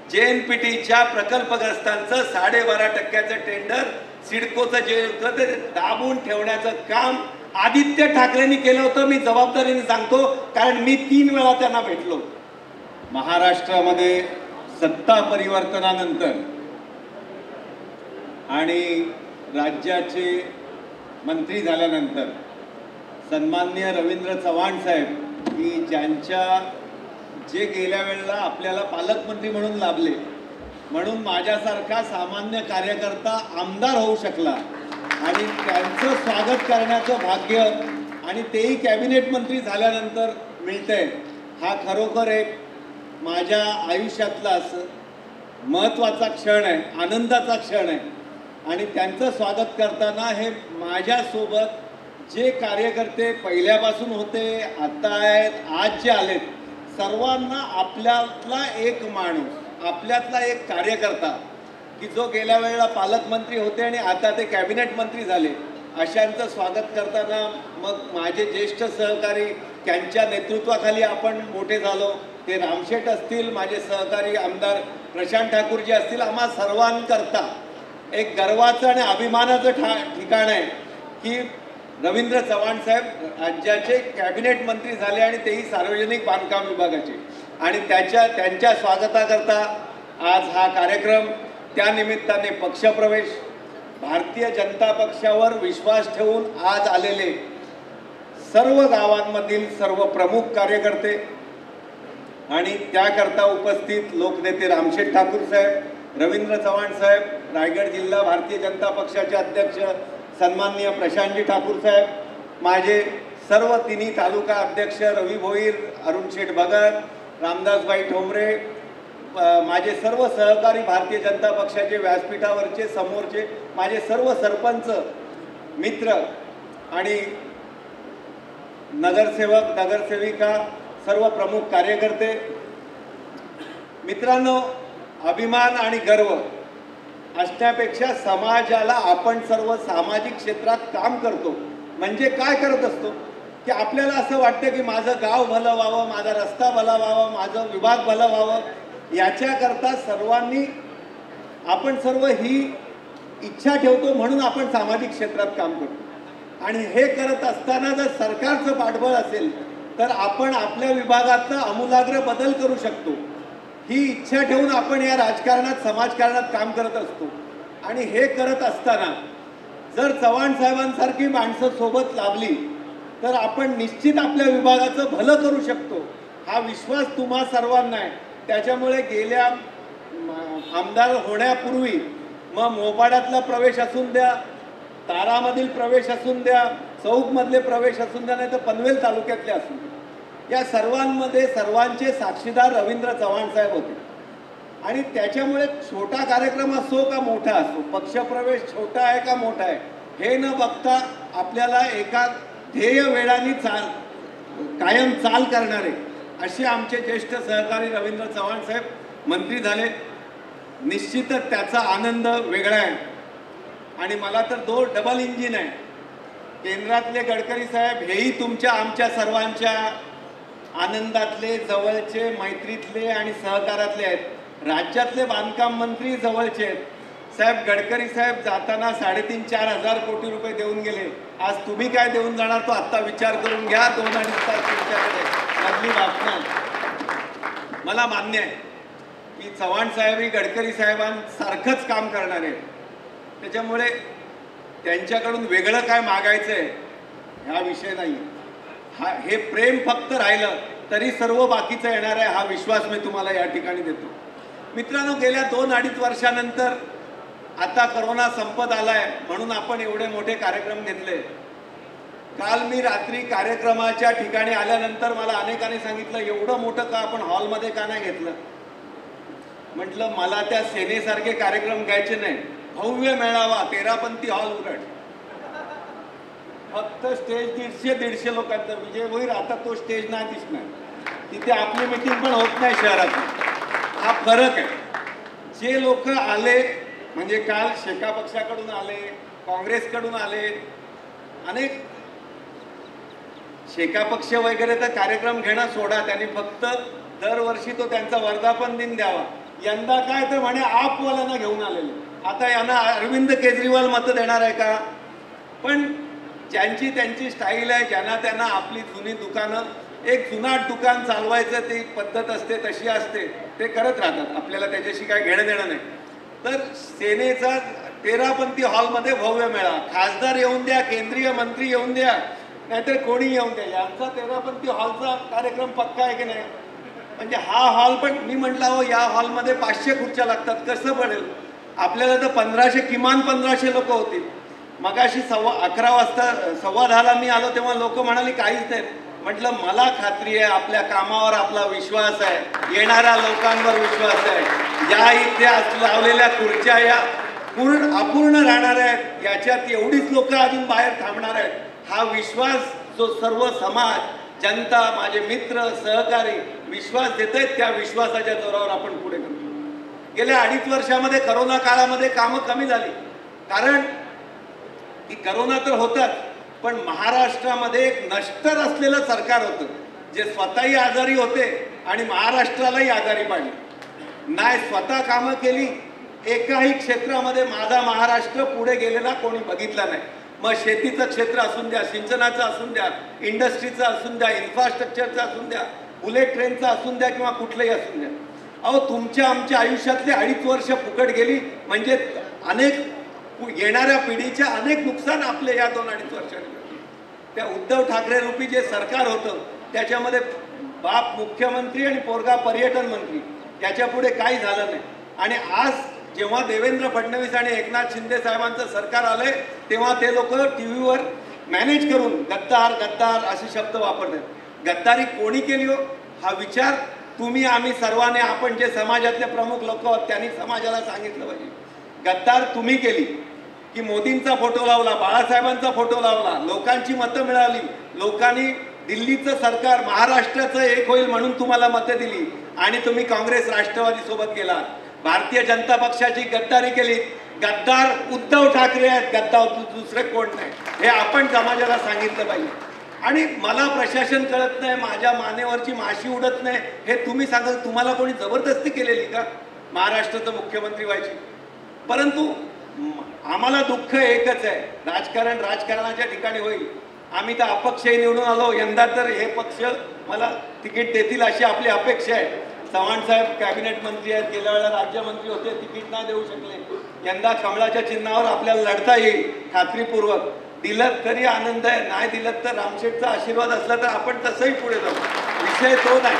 JNPTच्या प्रकल्पग्रस्तांचं 12.5% tender सिडकोचं जे होतं ते दाबून ठेवण्याचं काम आदित्य ठाकरेंनी केलं होतं. मी जबाबदारीने सांगतो, कारण मी 3 वेळा त्यांना भेटलो. महाराष्ट्रामध्ये सत्ता परिवर्तनानंतर आणि राज्याचे मंत्री झाल्यानंतर सन्माननीय रवींद्र चव्हाण साहेब की ज्यांच्या जे गेल्या वेळेला आपल्याला पालकमंत्री म्हणून लाभले, म्हणून माझ्यासारखा सामान्य कार्यकर्ता आमदार होऊ शकला आणि त्यांचं स्वागत करण्याचं भाग्य आणि तेही कॅबिनेट मंत्री झाल्यानंतर मिळतंय, हा खरोखर एक माझ्या आयुष्यातला असं महत्त्वाचा क्षण आहे, आनंदाचा क्षण आहे. आणि त्यांचं स्वागत करताना हे माझ्यासोबत जे कार्यकर्ते पहिल्यापासून होते, आता आहेत, आज जे आलेत, सर्वांना आपल्यातला एक माणूस, आपल्यातला एक कार्यकर्ता की जो गेल्या वेळेला पालकमंत्री होते आणि आता ते कॅबिनेट मंत्री झाले, अशांचं स्वागत करताना मग माझे ज्येष्ठ सहकारी त्यांच्या नेतृत्वाखाली आपण मोठे झालो, ते रामशेठ असतील, माझे सहकारी आमदार प्रशांत ठाकूरजी असतील, आम्हा सर्वांकरता एक गर्वाचं आणि अभिमानाचं ठिकाण आहे की रवींद्र चव्हाण साहेब राज्याचे कॅबिनेट मंत्री झाले आणि तेही सार्वजनिक बांधकाम विभागाचे. आणि त्यांच्या स्वागताकरता आज हा कार्यक्रम, त्यानिमित्ताने पक्षप्रवेश, भारतीय जनता पक्षावर विश्वास ठेवून आज आलेले सर्व गावांमधील सर्व प्रमुख कार्यकर्ते आणि त्याकरता उपस्थित लोकनेते रामशेठ ठाकूर साहेब, रवींद्र चव्हाण साहेब, रायगड जिल्हा भारतीय जनता पक्षाचे अध्यक्ष सन्माननीय प्रशांतजी ठाकूर साहेब, माझे सर्व तिन्ही तालुका अध्यक्ष रवी भोईर, अरुण शेठ भगत, रामदासभाई ठोंबरे, माझे सर्व सहकारी भारतीय जनता पक्षाचे व्यासपीठावरचे समोरचे माझे सर्व सरपंच मित्र आणि नगरसेवक, नगरसेविका, सर्व प्रमुख कार्यकर्ते, मित्रांनो, अभिमान आणि गर्व असण्यापेक्षा समाजाला आपण सर्व सामाजिक क्षेत्रात काम करतो म्हणजे काय करत असतो की आपल्याला असं वाटतं की माझं गाव भलं व्हावं, माझा रस्ता भला व्हावा, माझं विभाग भलं व्हावं, याच्याकरता सर्वांनी आपण सर्व ही इच्छा ठेवतो, म्हणून आपण सामाजिक क्षेत्रात काम करतो. आणि हे करत असताना जर सरकारचं पाठबळ असेल तर आपण आपल्या विभागातला आमूलाग्र बदल करू शकतो. ही इच्छा ठेवून आपण या राजकारणात, समाजकारणात काम करत असतो. आणि हे करत असताना जर चव्हाण साहेबांसारखी माणसं सोबत लाभली तर आपण निश्चित आपल्या विभागाचं भलं करू शकतो, हा विश्वास तुम्हा सर्वांना आहे. त्याच्यामुळे गेल्या आमदार होण्यापूर्वी मग मोपाड्यातला प्रवेश असून द्या, तारामधील प्रवेश असून द्या, चौकमधले प्रवेश असून द्या, नाही तर पनवेल तालुक्यातले असून द्या, या सर्वांमध्ये सर्वांचे साक्षीदार रवींद्र चव्हाण साहेब होते. आणि त्याच्यामुळे छोटा कार्यक्रम असो का मोठा असो, पक्षप्रवेश छोटा आहे का मोठा आहे हे न बघता आपल्याला एका ध्येय वेळाने कायम चाल करणारे असे आमचे ज्येष्ठ सहकारी रवींद्र चव्हाण साहेब मंत्री झाले. निश्चितच त्याचा आनंद वेगळा आहे. आणि मला तर डबल इंजिन आहे. केंद्रातले गडकरी साहेब हेही तुमच्या आमच्या सर्वांच्या आनंदातले, जवळचे, मैत्रीतले आणि सहकारातले आहेत. राज्यातले बांधकाम मंत्री जवळचे आहेत. साहेब गडकरी साहेब जाताना 3,500-4 हजार कोटी रुपये देऊन गेले. आज तुम्ही काय देऊन जाणार तो आत्ता विचार करून घ्या. 2-2.5 तास तुमच्याकडे मधली भाषणं. मला मान्य आहे की चव्हाण साहेबही गडकरी साहेबांसारखंच काम करणार आहे. त्याच्यामुळे त्यांच्याकडून वेगळं काय मागायचं आहे हा विषय नाही. हे प्रेम फक्त राहिलं तरी सर्व बाकीचं येणार आहे, हा विश्वास मी तुम्हाला या ठिकाणी देतो. मित्रांनो, गेल्या 2-2.5 वर्षानंतर आता कोरोना संपत आलाय म्हणून आपण एवढे मोठे कार्यक्रम घेतले. काल मी रात्री कार्यक्रमाच्या ठिकाणी आल्यानंतर मला अनेकांनी सांगितलं एवढं मोठं का आपण हॉलमध्ये का नाही घेतलं. म्हटलं मला त्या सेनेसारखे कार्यक्रम घ्यायचे नाही. भव्य मेळावा, 13पंथी हॉल उघड, फक्त स्टेज 150-150 लोकांचा. विजय भोईर आता तो स्टेज नाही दिसणार, तिथे आपली मीटिंग पण होत नाही शहरात. हा फरक आहे. जे लोक आले म्हणजे काल शेका पक्षाकडून आले, काँग्रेसकडून आले, अनेक शेका पक्ष वगैरे तर कार्यक्रम घेणं सोडा, त्यांनी फक्त दरवर्षी तो त्यांचा वर्धापन दिन द्यावा. यंदा काय तर म्हणे आपवाल्यांना घेऊन आलेले. आता यांना अरविंद केजरीवाल मतं देणार आहे का? पण ज्यांची त्यांची स्टाईल आहे, ज्यांना त्यांना आपली जुनी दुकानं, एक जुनाट दुकान चालवायचं ती पद्धत असते, तशी असते, ते करत राहतात. आपल्याला त्याच्याशी काय घेणं देणं नाही. तर सेनेचा 13पंथी हॉलमध्ये भव्य मेळा, खासदार येऊन द्या, केंद्रीय मंत्री येऊन द्या, नाहीतर कोणी येऊन द्या, यांचा 13पंथी हॉलचा कार्यक्रम पक्का आहे की नाही? म्हणजे हा हॉल पण मी म्हटलं हो, या हॉलमध्ये 500 खुर्च्या लागतात, कसं पडेल आपल्याला? तर 1500, किमान 1500 लोक होतील. मगाशी 11:15 वाजता 10:15ला मी आलो तेव्हा लोक म्हणाली काहीच नाही. म्हटलं मला खात्री आहे, आपल्या कामावर आपला विश्वास आहे, येणाऱ्या लोकांवर विश्वास आहे. या इथे लावलेल्या खुर्च्या या अपूर्ण राहणार आहेत, याच्यात एवढीच लोक अजून बाहेर थांबणार आहेत. हा विश्वास जो सर्व समाज, जनता, माझे मित्र, सहकारी विश्वास देत आहेत, त्या विश्वासाच्या जोरावर आपण पुढे करतो. गेल्या 2.5 वर्षामध्ये करोना काळामध्ये कामं कमी झाली, कारण की करोना तर होताच, पण महाराष्ट्रामध्ये एक नष्टर असलेलं सरकार होतं, जे स्वतःही आजारी होते आणि महाराष्ट्रालाही आजारी पाडले. नाही स्वतः कामं केली, एकाही क्षेत्रामध्ये माझा महाराष्ट्र पुढे गेलेला कोणी बघितला नाही. मग शेतीचं क्षेत्र असून द्या, सिंचनाचं असून द्या, इंडस्ट्रीचं असून द्या, इन्फ्रास्ट्रक्चरचं असून द्या, बुलेट ट्रेनचं असून द्या किंवा कुठलंही असून द्या. अहो, तुमच्या आमच्या आयुष्यातले 2.5 वर्ष फुकट गेली म्हणजे अनेक येणाऱ्या पिढीच्या अनेक नुकसान आपले या 2-2.5 वर्षांनी. त्या उद्धव ठाकरे रूपी जे सरकार होतं त्याच्यामध्ये बाप मुख्यमंत्री आणि पोरगा पर्यटन मंत्री, याच्या पुढे काही झालं नाही. आणि आज जेव्हा देवेंद्र फडणवीस आणि एकनाथ शिंदे साहेबांचं सरकार आलंय तेव्हा ते लोक टीव्हीवर मॅनेज करून गद्दार गद्दार असे शब्द वापरतात. गद्दारी कोणी केली हो, हा विचार तुम्ही आम्ही सर्वांनी, आपण जे समाजातले प्रमुख लोक आहोत त्यांनी समाजाला सांगितलं पाहिजे. गद्दार तुम्ही केली की मोदींचा फोटो लावला, बाळासाहेबांचा फोटो लावला, लोकांची मतं मिळाली, लोकांनी दिल्लीचं सरकार महाराष्ट्राचं एक होईल म्हणून तुम्हाला मतं दिली आणि तुम्ही काँग्रेस राष्ट्रवादी सोबत गेलात. भारतीय जनता पक्षाची गद्दारी केली. गद्दार उद्धव ठाकरे आहेत, गद्दार दुसरे कोण नाही, हे आपण समाजाला सांगितलं पाहिजे. आणि मला प्रशासन कळत नाही, माझ्या मानेवरची माशी उडत नाही, हे तुम्ही सांगाल. तुम्हाला कोणी जबरदस्ती केलेली का महाराष्ट्राचं मुख्यमंत्री व्हायची? परंतु आम्हाला दुःख एकच आहे, राजकारण राजकारणाच्या ठिकाणी होईल. आम्ही तर अपक्षही निवडून आलो, यंदा तर हे पक्ष मला तिकीट देतील अशी आपली अपेक्षा आहे. चव्हाण साहेब कॅबिनेट मंत्री आहेत, गेल्या वेळेला राज्यमंत्री होते, तिकीट नाही देऊ शकले. यंदा कमळाच्या चिन्हावर आपल्याला लढता येईल खात्रीपूर्वक. दिलं तरी आनंद आहे, नाही दिलं तर रामशेठचा आशीर्वाद असला तर आपण तसंही पुढे जाऊ, विषय तो नाही.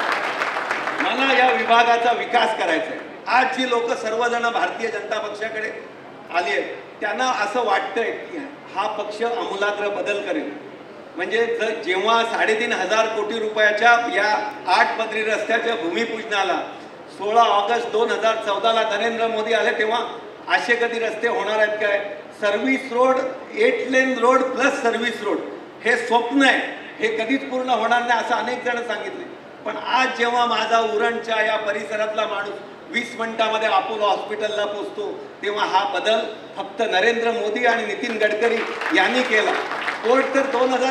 मला या विभागाचा विकास करायचा आहे. आज जी लोक सर्वजण भारतीय जनता पक्षाकडे आली आहेत त्यांना असं वाटतंय की हा पक्ष आमूलाग्र बदल करेल. म्हणजे जेव्हा 3,500 कोटी रुपयाच्या या 8 पदरी रस्त्याच्या भूमिपूजनाला 16 ऑगस्ट 2014ला नरेंद्र मोदी आले तेव्हा असे कधी रस्ते होणार आहेत काय? Service road, 8 lane road plus service road हे स्वप्न आहे, हे कधीच पूर्ण होणार नाही असं अनेक जण सांगितले. पण आज जेव्हा माझा उरणच्या या परिसरातला माणूस 20 मिनिटामध्ये अपोलो हॉस्पिटलला पोचतो तेव्हा हा बदल फक्त नरेंद्र मोदी आणि नितीन गडकरी यांनी केला. कोर्ट तर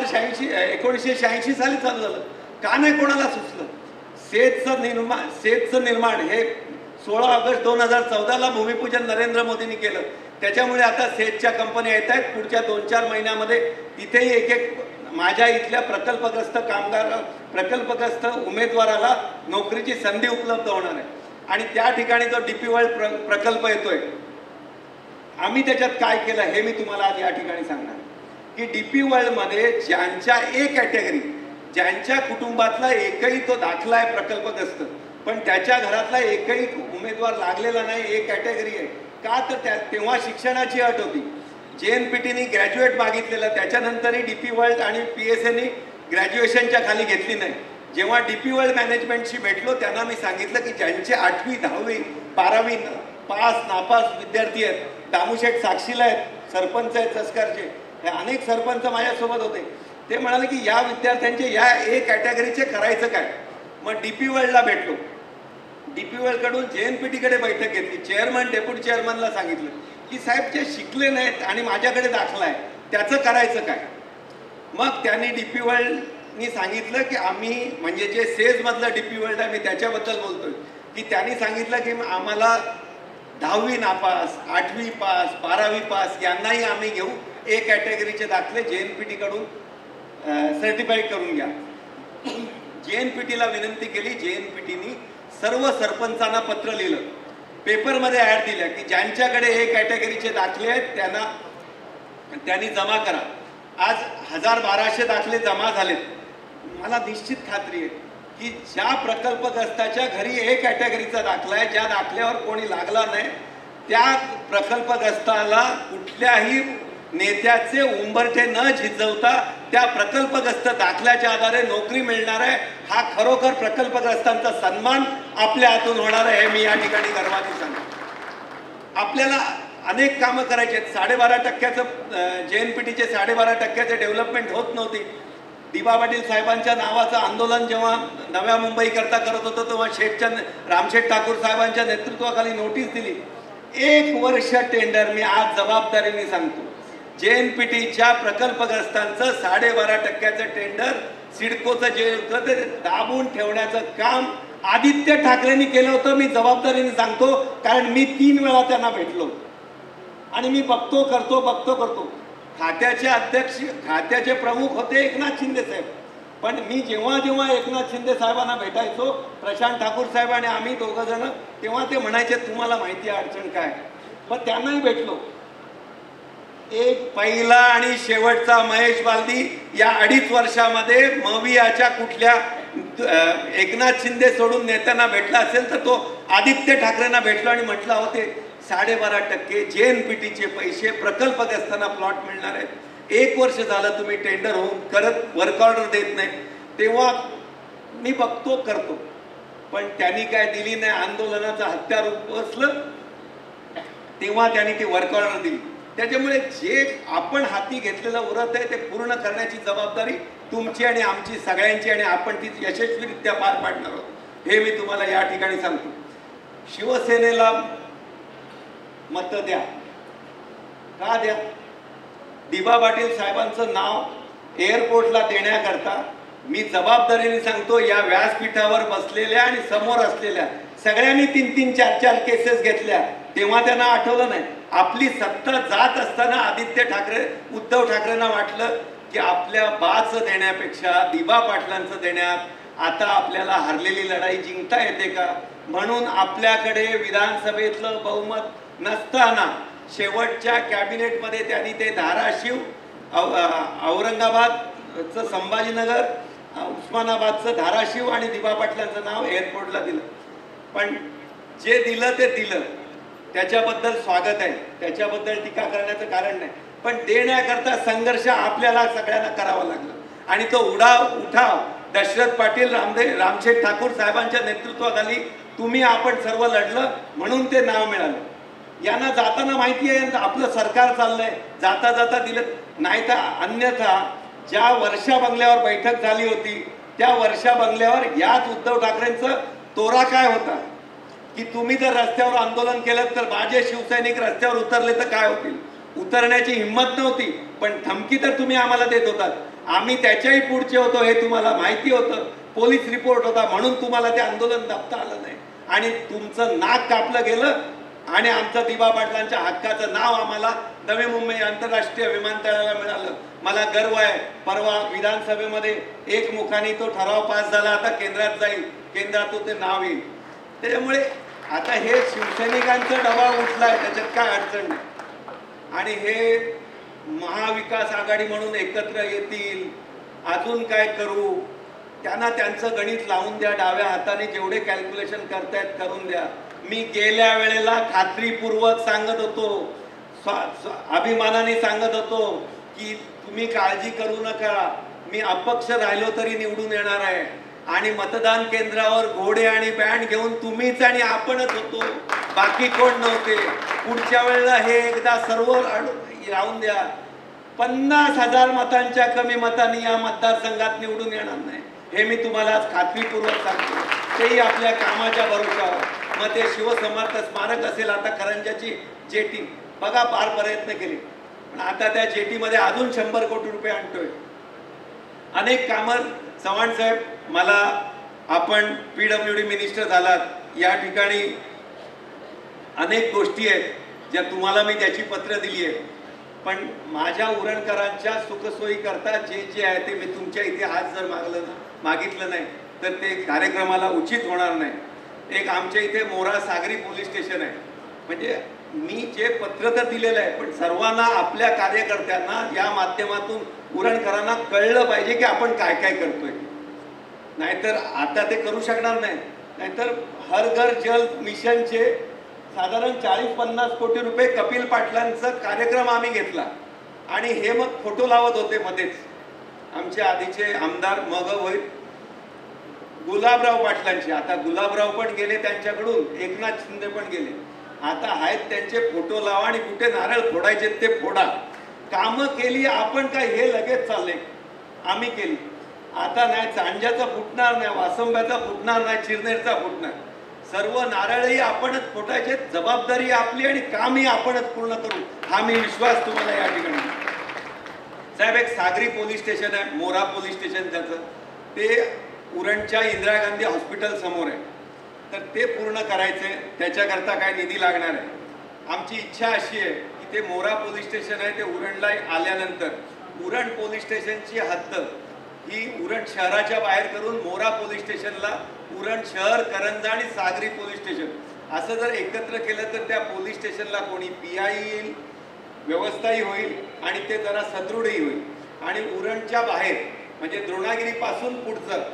1986 साली चालू झालं, का नाही कोणाला सुचलं? सेतचं निर्माण हे 16 ऑगस्ट 2014ला भूमिपूजन नरेंद्र मोदींनी केलं. त्याच्यामुळे आता सेतच्या कंपन्या येत आहेत. पुढच्या 2-4 महिन्यामध्ये तिथेही एक माझ्या इथल्या प्रकल्पग्रस्त उमेदवाराला नोकरीची संधी उपलब्ध होणार आहे. आणि त्या ठिकाणी जो डीपी वर्ल्ड प्रकल्प येतोय, आम्ही त्याच्यात काय केलं हे मी तुम्हाला आज या ठिकाणी सांगणार की डीपी वर्ल्डमध्ये ज्यांच्या ए कॅटेगरी, ज्यांच्या कुटुंबातला एकही तो दाखला आहे प्रकल्पग्रस्त पण त्याच्या घरातला एकही उमेदवार लागलेला नाही, ए कॅटेगरी आहे. का तर तेव्हा शिक्षणाची अट होती. JNPTनी ग्रॅज्युएट मागितलेलं, त्याच्यानंतरही डीपी वर्ल्ड आणि PSAनी ग्रॅज्युएशनच्या खाली घेतली नाही. जेव्हा डीपी वर्ल्ड मॅनेजमेंटशी भेटलो त्यांना मी सांगितलं की ज्यांचे 8वी 10वी 12वी पास नापास विद्यार्थी आहेत, दामूशेठ साक्षीला आहेत, सरपंच आहेत चसकरचे, हे अनेक सरपंच माझ्यासोबत होते. ते म्हणाले की या विद्यार्थ्यांचे या ए कॅटेगरीचे करायचं काय? मग डीपी वर्ल्डला भेटलो. डीपी वर्ल्डकडून JNPTकडे बैठक घेतली. चेअरमन डेप्युटी चेअरमनला सांगितलं की साहेब जे शिकले नाहीत आणि माझ्याकडे दाखला आहे त्याचं करायचं काय? मग त्यांनी डीपी वर्ल्डनी सांगितलं की आम्ही म्हणजे जे सेजमधलं डीपी वर्ल्ड आहे मी त्याच्याबद्दल बोलतोय, की त्यांनी सांगितलं की आम्हाला 10वी नापास, 8वी पास, 12वी पास यांनाही आम्ही घेऊ. ए कॅटेगरीचे दाखले JNPT कडून सर्टिफाईड करून घ्या. JNPTला विनंती केली. JNPTनी सर्व सरपंचांना पत्र लिहिलं, पेपरमध्ये ॲड दिल्या की ज्यांच्याकडे ए कॅटेगरीचे दाखले आहेत त्यांनी जमा करा. आज 1200 दाखले जमा झालेत. मला निश्चित खात्री आहे की ज्या प्रकल्पग्रस्ताच्या घरी ए कॅटेगरीचा दाखला आहे, ज्या दाखल्यावर कोणी लागला नाही, त्या प्रकल्पग्रस्ताला कुठल्याही नेत्याचे उंबरठे न झिजवता त्या प्रकल्पग्रस्त दाखल्याच्या आधारे नोकरी मिळणार आहे. हा खरोखर प्रकल्पग्रस्तांचा सन्मान आपल्या हातून होणार आहे, हे मी या ठिकाणी गर्वाने सांगतो. आपल्याला अनेक कामं करायची आहेत. 12.5% JNPTचे 12.5% डेव्हलपमेंट होत नव्हती. दिबा पाटील साहेबांच्या नावाचं आंदोलन जेव्हा नव्या मुंबई करता करत होतं तेव्हा रामशेठ ठाकूर साहेबांच्या नेतृत्वाखाली नोटीस दिली. 1 वर्ष टेंडर. मी आज जबाबदारीने सांगतो, JNPTच्या प्रकल्पग्रस्तांचं 12.5% टेंडर सिडकोचं जे होतं ते दाबून ठेवण्याचं काम आदित्य ठाकरेंनी केलं होतं. मी जबाबदारीने सांगतो, कारण मी 3 वेळा त्यांना भेटलो आणि मी बघतो करतो. खात्याचे अध्यक्ष, खात्याचे प्रमुख होते एकनाथ शिंदे साहेब. पण मी जेव्हा एकनाथ शिंदे साहेबांना भेटायचो, प्रशांत ठाकूर साहेब आणि आम्ही दोघं जण, तेव्हा ते म्हणायचे तुम्हाला माहिती आहे अडचण काय. पण त्यांनाही भेटलो. एक पहिला आणि शेवटचा महेश बालदी या 2.5 वर्षामध्ये मवियाच्या कुठल्या एकनाथ शिंदे सोडून नेत्यांना भेटला असेल तर तो आदित्य ठाकरेंना भेटलो आणि म्हटलं होते 12.5% JNPTचे पैसे प्रकल्पग्रस्तांना प्लॉट मिळणार आहेत. 1 वर्ष झालं तुम्ही टेंडर होऊन करत वर्क ऑर्डर देत नाही. तेव्हा मी बघतो करतो, पण त्यांनी काय दिली नाही. आंदोलनाचं हत्यार बसलं तेव्हा त्यांनी ती वर्क ऑर्डर दिली. त्याच्यामुळे जे आपण हाती घेतलेलं व्रत आहे ते पूर्ण करण्याची जबाबदारी तुमची आणि आमची सगळ्यांची, आणि आपण ती यशस्वीरित्या पार पाडणार आहोत, हे मी तुम्हाला या ठिकाणी सांगतो. शिवसेनेला मत द्या. का द्या? दिबा पाटील साहेबांचं नाव एअरपोर्टला देण्याकरता मी जबाबदारीने सांगतो, या व्यासपीठावर बसलेल्या आणि समोर असलेल्या सगळ्यांनी 3-3, 4-4 केसेस घेतल्या. तेव्हा त्यांना आठवलं नाही. आपली सत्ता जात असताना आदित्य ठाकरे, उद्धव ठाकरेंना वाटलं की आपल्या बाचं देण्यापेक्षा दिबा पाटलांचं देण्यात आता आपल्याला हरलेली लढाई जिंकता येते का, म्हणून आपल्याकडे विधानसभेतलं बहुमत नसताना शेवटच्या कॅबिनेटमध्ये त्यांनी ते धाराशिव, औरंगाबादचं संभाजीनगर, उस्मानाबादचं धाराशिव आणि दिबा पाटलांचं नाव एअरपोर्टला दिलं. पण जे दिलं ते दिलं, त्याच्याबद्दल स्वागत आहे, त्याच्याबद्दल टीका करण्याचं कारण नाही. पण देण्याकरता संघर्ष आपल्याला सगळ्यांना करावा लागला आणि तो उठाव दशरथ पाटील, रामशेठ ठाकूर साहेबांच्या नेतृत्वाखाली तुम्ही आपण सर्व लढलं म्हणून ते नाव मिळालं. यांना जाताना माहिती आहे आपलं सरकार चाललंय, जाता जाता दिलं नाही. तर अन्यथा ज्या वर्षा बंगल्यावर बैठक झाली होती त्या वर्षा बंगल्यावर याच उद्धव ठाकरेंचं तोरा काय होता की तुम्ही जर रस्त्यावर आंदोलन केलं तर माझे शिवसैनिक रस्त्यावर उतरले तर काय होतील. उतरण्याची हिंमत नव्हती, पण धमकी तर तुम्ही आम्हाला देत होतात. आम्ही त्याच्याही पुढचे होतो हे तुम्हाला माहिती होतं. पोलीस रिपोर्ट होता, म्हणून तुम्हाला ते आंदोलन दाबता आलं नाही आणि तुमचं नाक कापलं गेलं आणि आमचं दिबा पाटलांच्या हक्काचं नाव आम्हाला नवी मुंबई आंतरराष्ट्रीय विमानतळाला मिळालं. मला गर्व आहे. परवा विधानसभेमध्ये एकमुखाने तो ठराव पास झाला, आता केंद्रात जाईल, केंद्रातून ते नाव येईल. त्याच्यामुळे आता हे शिवसैनिकांचा दबाव उठलाय, त्याच्यात काय अडचण नाही. आणि हे महाविकास आघाडी म्हणून एकत्र येतील, अजून काय करू, त्यांना त्यांचं गणित लावून द्या. डाव्या हाताने जेवढे कॅल्क्युलेशन करतायत करून द्या. मी गेल्या वेळेला खात्रीपूर्वक सांगत होतो, अभिमानाने सांगत होतो की तुम्ही काळजी करू नका, मी अपक्ष राहिलो तरी निवडून येणार आहे आणि मतदान केंद्रावर घोडे आणि बँड घेऊन तुम्हीच आणि आपणच होतो, बाकी कोण नव्हते. पुढच्या वेळेला हे एकदा सर्व राहून द्या. 50,000 मतांच्या कमी मतांनी या मतदारसंघात निवडून येणार नाही, हे मी तुम्हाला आज खात्रीपूर्वक सांगतो. तेही आपल्या कामाच्या भरोशावर. मग ते शिवसमर्थ स्मारक असेल, आता करंजाची जेटी बघा, फार प्रयत्न केले, पण आता त्या जेटीमध्ये अजून 100 कोटी रुपये आणतोय. अनेक कामं. चव्हाण साहेब, मला आपण PWD मिनिस्टर झालात, या ठिकाणी अनेक गोष्टी आहेत ज्या तुम्हाला मी त्याची पत्र दिली आहे, पण माझ्या उरणकरांच्या सुखसोयी करता जे जे आहे ते मी तुमच्या इथे आज जर मागितलं नाही तर ते कार्यक्रमाला उचित होणार नाही. एक आमच्या इथे मोरा सागरी पोलीस स्टेशन आहे. म्हणजे मी जे पत्र तर दिलेलं आहे, पण सर्वांना आपल्या कार्यकर्त्यांना या माध्यमातून उरणकरांना कळलं पाहिजे की आपण काय काय करतोय. नाहीतर आता ते करू शकणार नाही. नाहीतर हर घर जल मिशनचे साधारण 40-50 कोटी रुपये कपिल पाटलांचा कार्यक्रम आम्ही घेतला आणि हे मग फोटो लावत होते मध्येच. आमचे आधीचे आमदार मग होईल गुलाबराव पाटलांचे, आता गुलाबराव पण गेले त्यांच्याकडून, एकनाथ शिंदे पण गेले. आता आहेत त्यांचे फोटो लावा आणि कुठे नारळ फोडायचे ते फोडा. कामं केली आपण, काय हे लगेच चालले, आम्ही केली. आता नाही चांड्याचा फुटणार नाही, वासंब्याचा फुटणार नाही, चिरनेरचा फुटणार. सर्व नारळही आपणच फोटायचे, जबाबदारी आपली आणि कामही आपणच पूर्ण करू, हा मी विश्वास तुम्हाला या ठिकाणी. साहेब, एक सागरी पोलीस स्टेशन आहे, मोरा पोलीस स्टेशन, त्याचं ते उरणच्या इंदिरा गांधी हॉस्पिटल समोर आहे. तर ते पूर्ण करायचंय, त्याच्याकरता काय निधी लागणार आहे. आमची इच्छा अशी आहे की ते मोरा पोलीस स्टेशन आहे ते उरणला आल्यानंतर उरण पोलीस स्टेशनची हद्द ही उरण शहराच्या बाहेर करून मोरा पोलीस स्टेशनला उरण शहर, करंजा आणि सागरी पोलीस स्टेशन असं जर एकत्र केलं तर त्या पोलीस स्टेशनला कोणी PI येईल, व्यवस्थाही होईल आणि ते जरा सदृढही होईल. आणि उरणच्या बाहेर म्हणजे द्रोणागिरीपासून पुढचं,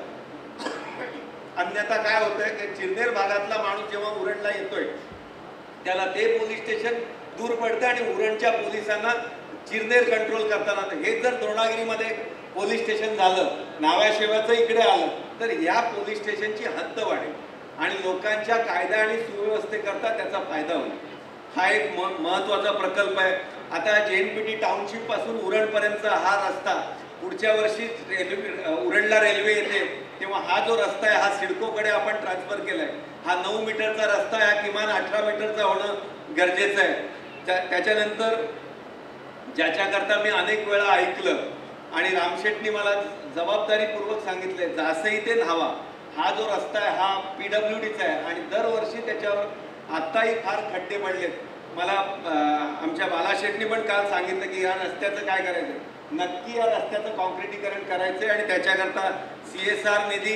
अन्यथा काय होतंय की चिरनेर भागातला माणूस जेव्हा उरणला येतोय त्याला ते पोलीस स्टेशन दूर पडतं आणि उरणच्या पोलिसांना चिरनेर कंट्रोल करताना. हे जर द्रोणागिरीमध्ये पोलीस स्टेशन झालं, नाव्याशेवाचं इकडे आलं तर या पोलीस स्टेशनची हद्द वाढेल आणि लोकांच्या कायदा आणि सुव्यवस्थेकरता त्याचा फायदा होईल. हा एक महत्त्वाचा प्रकल्प आहे. आता JNPT टाउनशिप पासून उरणपर्यंतचा हा रस्ता पुढच्या वर्षी उरणला रेल्वे येते तेव्हा हा जो रस्ता आहे हा सिडकोकडे आपण ट्रान्सफर केलाय. हा 9 मीटरचा रस्ता आहे, हा किमान 18 मीटरचा होणं गरजेचं आहे. त्याच्यानंतर ज्याच्याकरता मी अनेक वेळा ऐकलं आणि रामशेट्टी मला जबाबदारीपूर्वक सांगितलंय, जासई ते न्हावा हा जो रस्ता आहे हा PWDचा आहे आणि दरवर्षी त्याच्यावर आत्ताही फार खड्डे पडलेत. मला आमच्या बालाशेट्टी पण काल सांगितलं की या रस्त्याचं काय करायचं. नक्की या रस्त्याचं कॉन्क्रिटीकरण करायचं आणि त्याच्याकरता CSR निधी,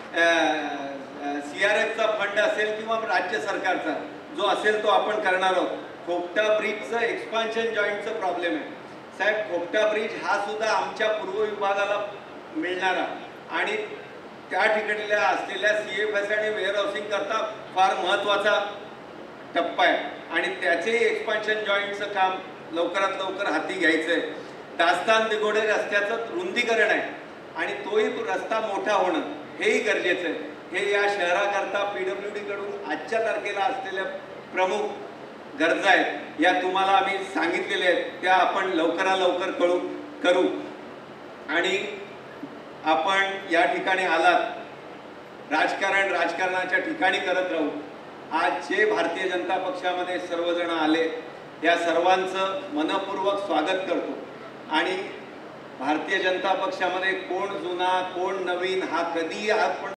CRFचा फंड असेल किंवा राज्य सरकारचा जो असेल तो आपण करणार आहोत. खोपटा ब्रिजचं एक्सपान्शन जॉईंटचं प्रॉब्लेम आहे साहेब. खोपटा ब्रिज हा सुद्धा आमच्या पूर्व विभागाला मिळणारा आणि त्या ठिकाणल्या असलेल्या CFS आणि वेअरहाऊसिंग करता फार महत्त्वाचा टप्पा आहे आणि त्याचेही एक्सपान्शन जॉईंटचं काम लवकरात लवकर हाती घ्यायचं आहे. दास्तान दिगोडे रस्त्याचं रुंदीकरण आहे आणि तोही रस्ता मोठा होणं हेही गरजेचं आहे. हे या शहराकरता PWD कडून आजच्या तारखेला असलेल्या प्रमुख गरजा आहेत, या तुम्हाला आम्ही सांगितलेल्या आहेत, त्या आपण लवकरात लवकर करू. आणि आपण या ठिकाणी आलात, राजकारणाच्या ठिकाणी करत राहू. आज जे भारतीय जनता पक्षामध्ये सर्वजण आले या सर्वांचं मनपूर्वक स्वागत करतो. आणि भारतीय जनता पक्षामध्ये कोण जुना कोण नवीन हा कधीही आपण